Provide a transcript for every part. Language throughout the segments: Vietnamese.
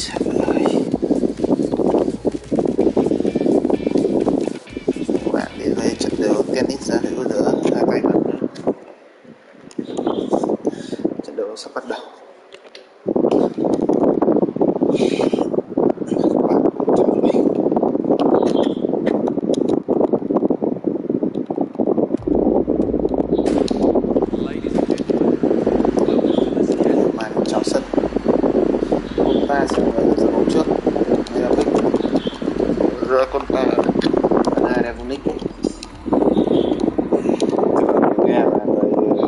Trời ơi, các bạn đến với trận đấu tennis ra hữu giữa hai tay vợt nữ. Trận đấu sắp bắt đầu. Các bạn cùng theo dõi. Màn chào sân. Conta sẽ là người dẫn bóng trước. Đây là Vic. Rồi Conta. Đây là Vunic. Nghe là người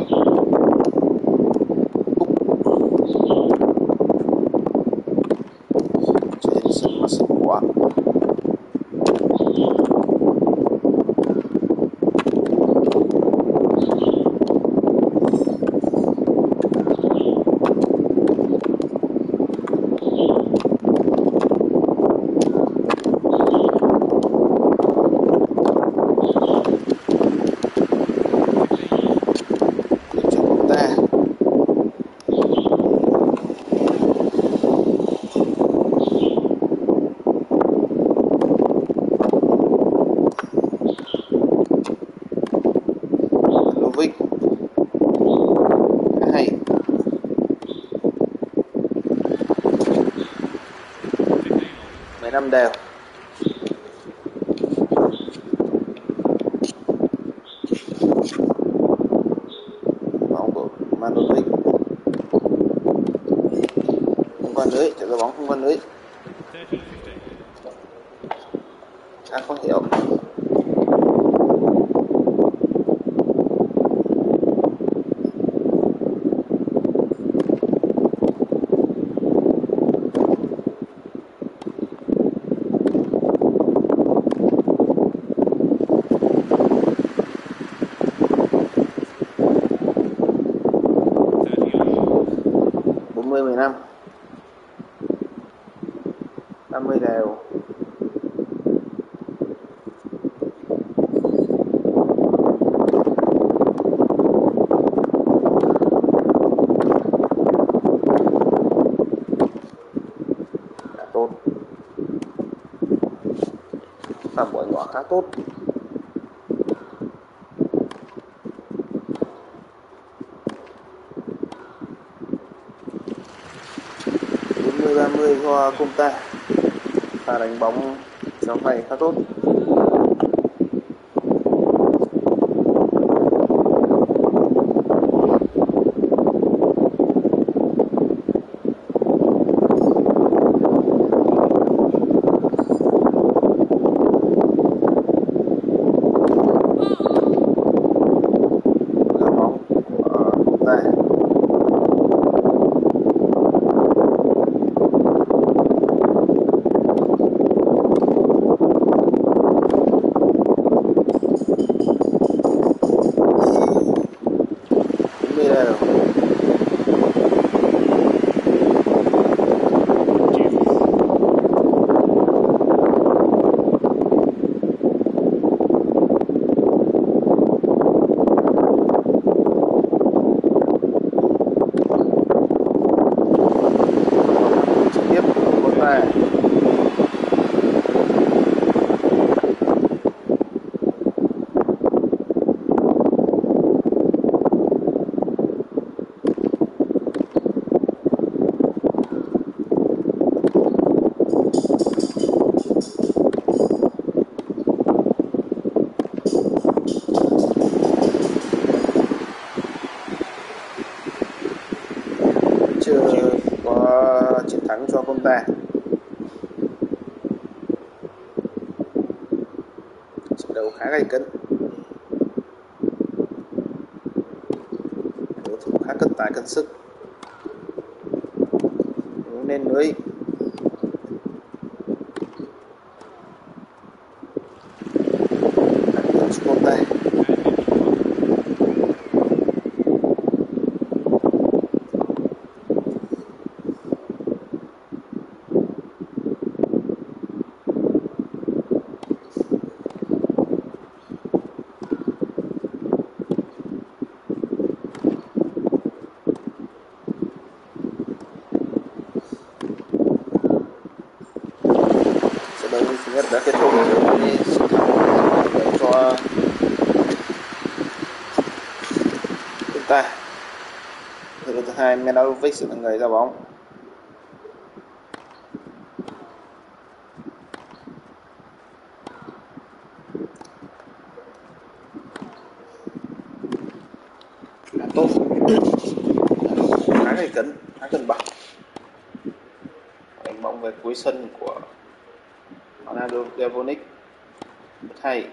trên sân mà sân quá. Vic hay 15 đều. Bóng của Manovic không qua lưới, chạy ra bóng không qua lưới. Không hiểu. Mươi 15 30 đều. Khá tốt, phạm bỏ nhỏ khá tốt. Mươi 30 cho Conta. Pha đánh bóng trong tay khá tốt. Chưa có chiến thắng cho Conta. Trận đấu khá gay cấn. Đối thủ khá cân tài cân sức. Nên lưới. Conta. đã kết thúc Germany chiến thắng để cho chúng ta. Thứ hai Menovic là người ra bóng. Khá tốt, khá gay cấn, khá cân bằng. Đánh bóng về cuối sân của Ronaldo Devonic rất hay,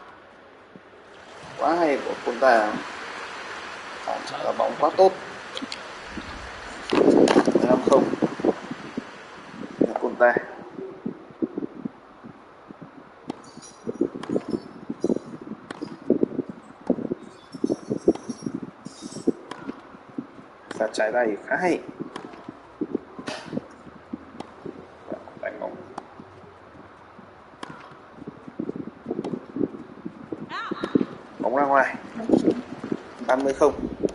quá hay của Conta. Phản trả bóng quá tốt. 15-0 là Conta. Và trái tay khá hay. Đánh bóng ra ngoài. 30-0.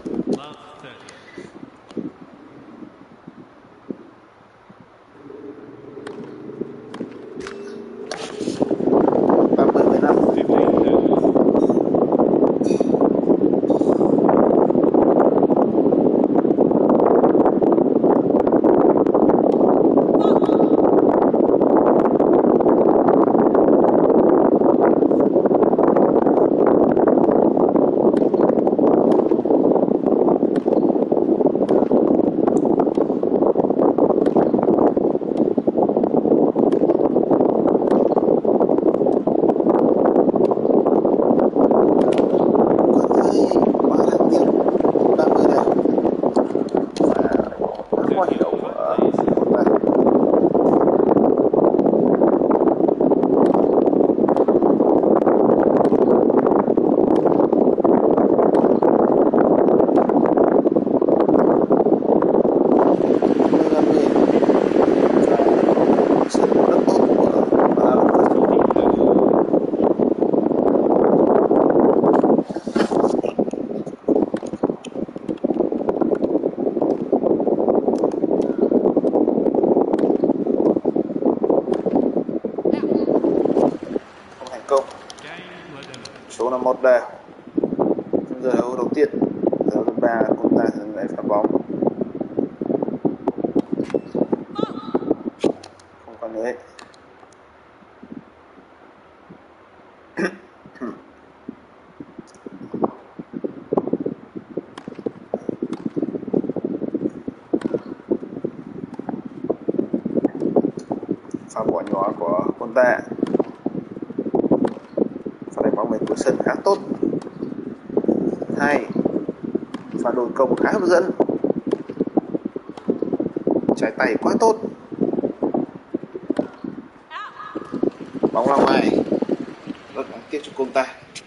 Số là 1 đều. Giờ đấu đầu tiên, giờ thứ 3 chúng ta sẽ lại phá bóng. Không còn nữa. Pha bỏ nhỏ của Conta. Pha đánh bóng về cuối sân khá tốt. 2. Pha đột công khá hấp dẫn. Trái tay quá tốt. Bóng ra ngoài. Rất đáng tiếc cho Conta.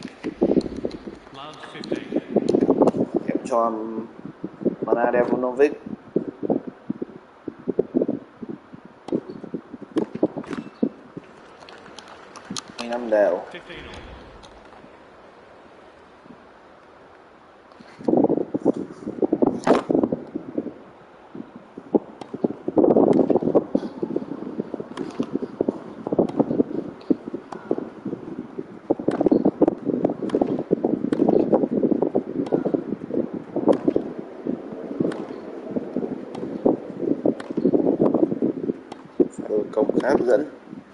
Điểm cho Mana Devanovic. Năm đều. Công khá hấp dẫn.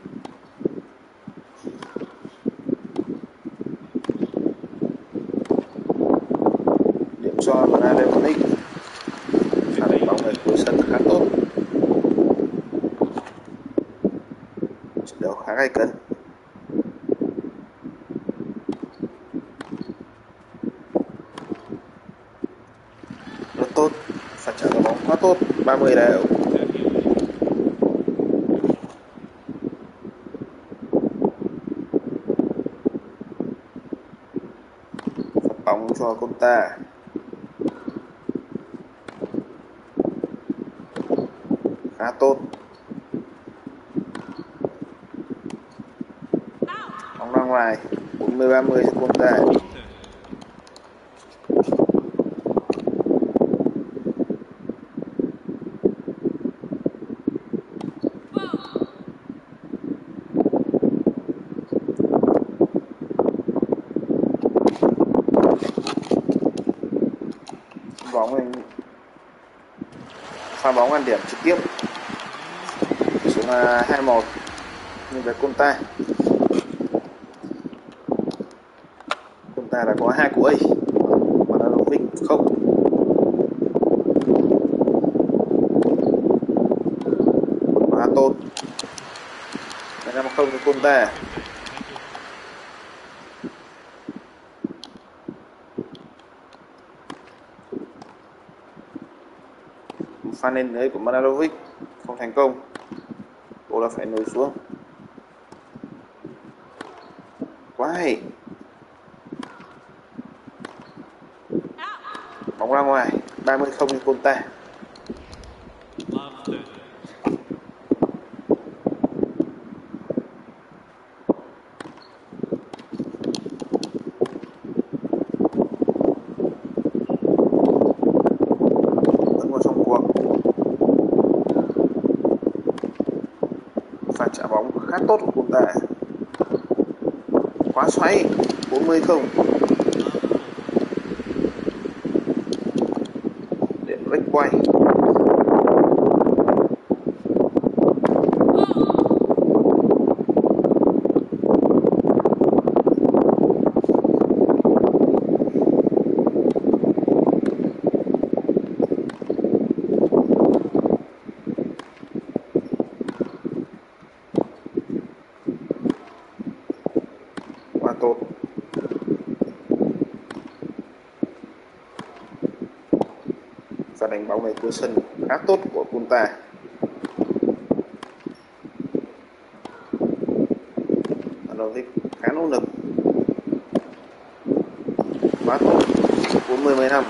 Điểm cho Mana Devonic. Pha đánh bóng về cuối sân khá tốt. Trận đấu khá gay cấn. Rất tốt. Pha trả bóng quá tốt. 30 đều. Bóng cho Conta. Khá tốt. Bóng ra ngoài. 40-30 cho Conta. bóng này, pha bóng ăn điểm trực tiếp. Tỷ số là 2-1 nhưng với Conta. Conta đã có 2 cú ấy, Mladenovic không. Và Tôn 5-0 cho Conta. Pha lên lưới của Mladenovic không thành công, cô đã phải nổi xuống. Quá hay, bóng ra ngoài. 30-0 cho Conta. Vẫn vào trong cuộc. Pha trả bóng khá tốt của Conta. Quá xoáy. 40-0. Điểm break quay. Quá tốt. Và đánh bóng này cuối sân khá tốt của Conta. Mladenovic khá nỗ lực. Quá tốt. 40-15.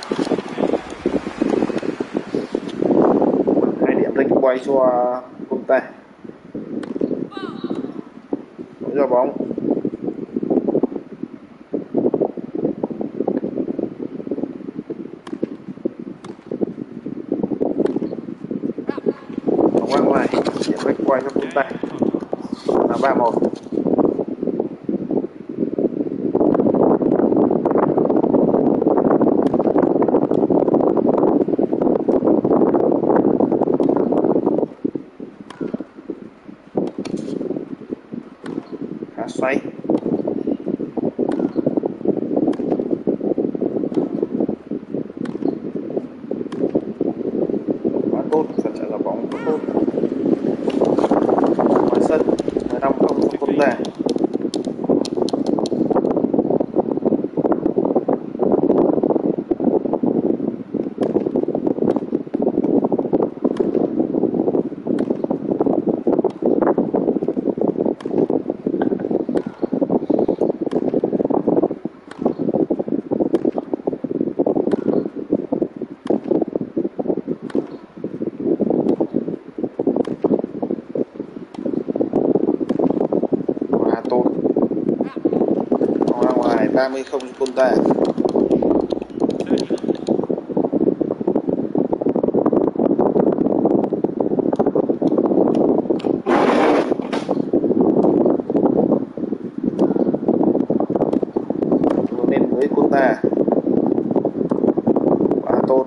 2 điểm break quay cho Conta. Lỗi ra bóng. Bóng ra ngoài. Điểm break quay cho Conta. Là 3-1. Khá xoay. Quá tốt, phần trả lời bóng rất tốt. Ngoài sân 15-0 cho Conta. Quá tốt. Bóng ra ngoài. 30-0 cho Conta. Lên với Conta. Quá tốt.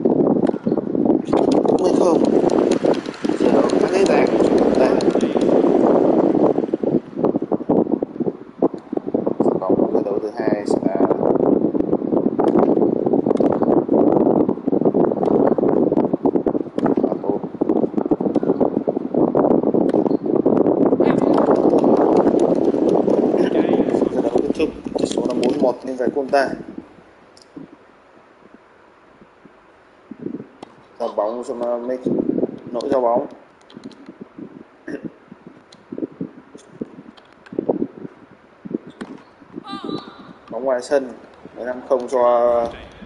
40-0. Giờ khá dễ dàng của Conta. Vòng khởi đầu thứ hai sẽ là quá tốt. Giờ đấu kết thúc, tỷ số là 4-1 nên về Conta. Ra bóng cho Mladenovic, lỗi ra bóng. Bóng ngoài sân. 15-0 cho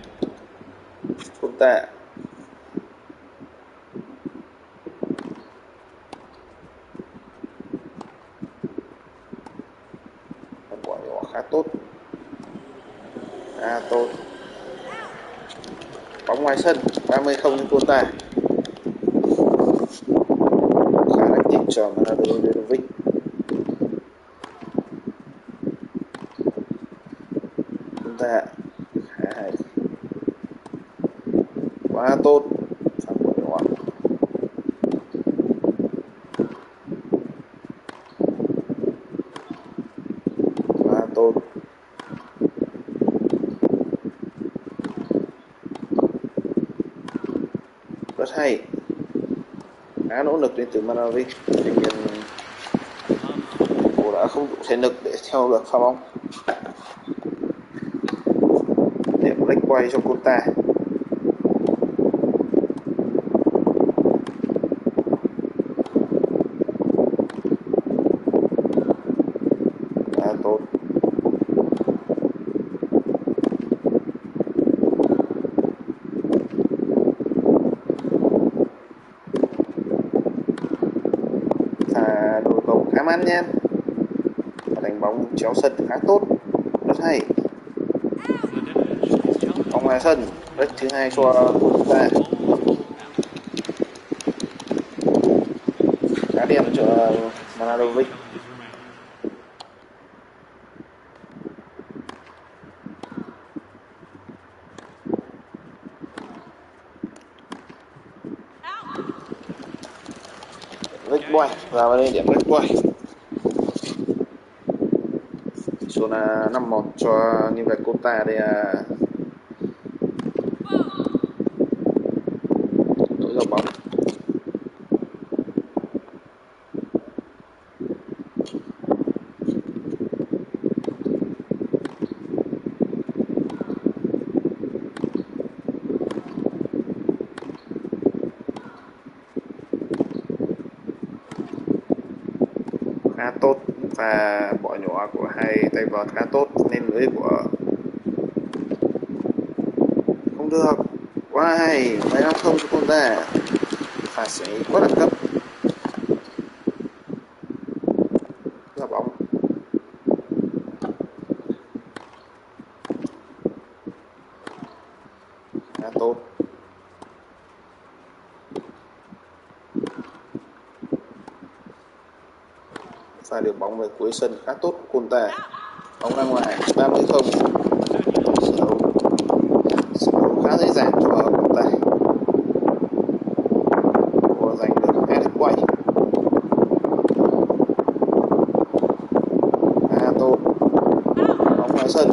Conta. Quả nhỏ khá tốt. Tốt. Bóng ngoài sân. 30-0 cho Conta. Khá đánh chỉnh cho Mladenovic. Conta khá hay. Quá tốt. Phạm Bảo Nhỏ. Quá tốt. Rất hay. Khá nỗ lực đến từ Manovic. Tuy nhiên cô đã không đủ thể lực để theo được pha bóng. Điểm break quay cho Conta. Quá tốt. Pha đôi cầu khá mãn nhãn. Đánh bóng chéo sân khá tốt, rất hay. Bóng ngoài sân, break thứ hai cho Conta. Khá điểm cho Manadovic. Break boy vào đây điểm break boy. Số là 5-1 cho như vậy Conta đây là đội dọc bóng. Khá tốt và bỏ nhỏ của hai tay vợt khá tốt nên lưới của không được. Quá hay, máy năm không cho Conta. Pha xử lý quá đẳng cấp. Ra bóng. Khá tốt. Pha được bóng về cuối sân khá tốt của Conta. Bóng ra ngoài 30-0. Sự đấu khá dễ dàng cho Conta. Cô giành được 2 điểm quay. Khá tốt. Bóng ngoài sân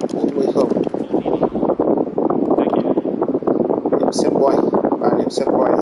40-0. Điểm set point, 3 điểm set point